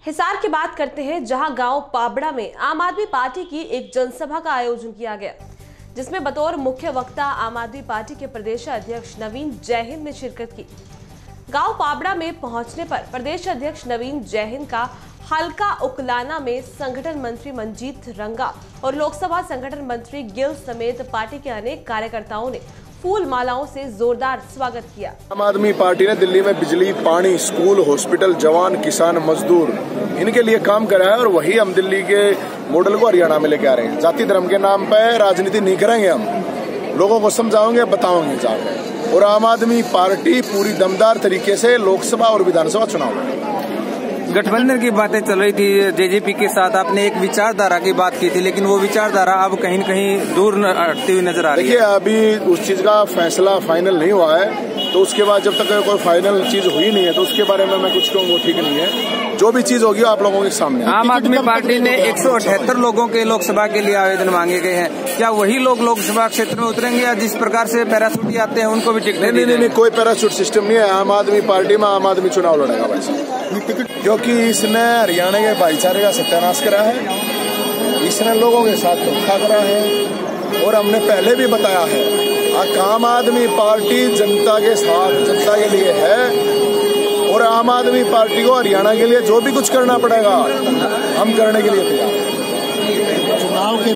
हिसार की बात करते हैं, जहां गांव पाबड़ा में आम आदमी पार्टी की एक जनसभा का आयोजन किया गया, जिसमें बतौर मुख्य वक्ता आम आदमी पार्टी के प्रदेश अध्यक्ष नवीन जयहिंद ने शिरकत की। गांव पाबड़ा में पहुंचने पर प्रदेश अध्यक्ष नवीन जयहिंद का हल्का उकलाना में संगठन मंत्री मंजीत रंगा और लोकसभा संगठन मंत्री गिल समेत पार्टी के अनेक कार्यकर्ताओं ने फूल मालाओं से जोरदार स्वागत किया। आम आदमी पार्टी ने दिल्ली में बिजली, पानी, स्कूल, हॉस्पिटल, जवान, किसान, मजदूर इनके लिए काम करा है और वही हम दिल्ली के मॉडल को हरियाणा में लेके आ रहे हैं। जाति धर्म के नाम पर राजनीति नहीं करेंगे, हम लोगों को समझाओगे, बताओगे जाकर। और आम आदमी पार्टी पूरी दमदार तरीके से लोकसभा और विधानसभा चुनाव गठबंधन की बातें चल रही थी जेजेपी के साथ, आपने एक विचारधारा की बात की थी, लेकिन वो विचारधारा अब कहीं न कहीं दूर हटती हुई नजर आ रही है। देखिए, अभी उस चीज का फैसला फाइनल नहीं हुआ है, तो उसके बाद जब तक कोई फाइनल चीज हुई नहीं है तो उसके बारे में मैं कुछ कहूँ वो ठीक नहीं है। जो भी चीज होगी आप लोगों के सामने। आम आदमी पार्टी ने 178 लोगों के लोकसभा के लिए आवेदन मांगे गए हैं, क्या वही लोग लोकसभा क्षेत्र में उतरेंगे या जिस प्रकार से पैराशूट आते हैं उनको भी टिकट? नहीं, कोई पैराशूट सिस्टम नहीं है। आम आदमी पार्टी में आम आदमी चुनाव लड़ेगा वैसे, क्योंकि इसने हरियाणा के भाईचारे का सत्यानाश करा है, इसने लोगों के साथ धोखा करा है और हमने पहले भी बताया है आम आदमी पार्टी जनता के साथ, जनता के लिए है और आम आदमी पार्टी को हरियाणा के लिए जो भी कुछ करना पड़ेगा हम करने के लिए तैयार हैं।